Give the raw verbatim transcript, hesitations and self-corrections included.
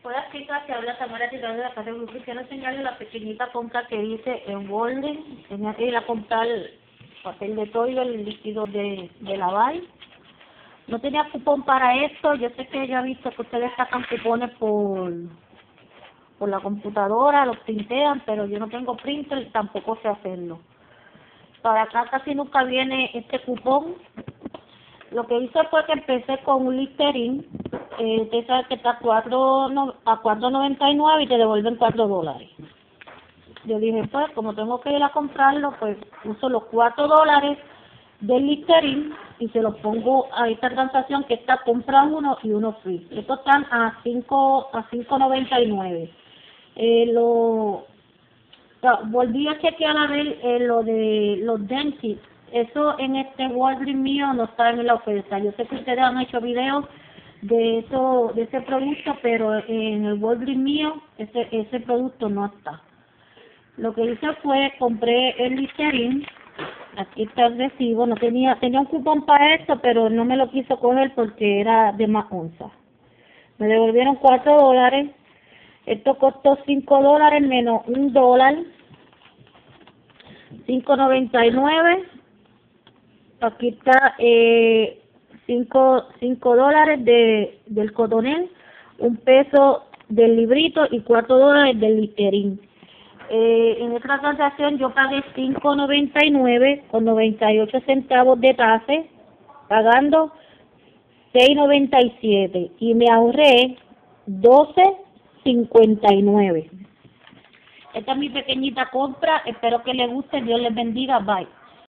Hola chicas, te habla Tamara Tirado de la casa de grupo y quiero enseñarles la pequeñita compra que hice en Walden. Tenía que ir a comprar papel de toalla, el líquido de, de lavar. No tenía cupón para esto. Yo sé que ya he visto que ustedes sacan cupones por, por la computadora, los printean, pero yo no tengo printer y tampoco sé hacerlo. Para acá casi nunca viene este cupón. Lo que hice fue que empecé con un Listerine, eh, usted sabe que está a cuatro noventa y nueve y te devuelven cuatro dólares. Yo dije, pues, como tengo que ir a comprarlo, pues uso los cuatro dólares del Listerine y se los pongo a esta transacción que está compra uno y uno free. Estos están a cinco a cinco noventa y nueve. Eh, lo, volví a chequear a ver eh, lo de los dentists. Eso en este Walgreens mío no está en la oferta. Yo sé que ustedes han hecho videos de eso, de ese producto, pero en el Walgreens mío ese ese producto no está. Lo que hice fue compré el Listerine. Aquí está el recibo. No tenía tenía un cupón para esto, pero no me lo quiso coger porque era de más onza. Me devolvieron cuatro dólares. Esto costó cinco dólares menos un dólar. cinco noventa y nueve. Aquí está eh, cinco, cinco dólares de, del cotonel, un peso del librito y cuatro dólares del Listerine. Eh, en esta transacción yo pagué cinco noventa y nueve con noventa y ocho centavos de tasa, pagando seis noventa y siete y me ahorré doce cincuenta y nueve. Esta es mi pequeñita compra, espero que les guste, Dios les bendiga, bye.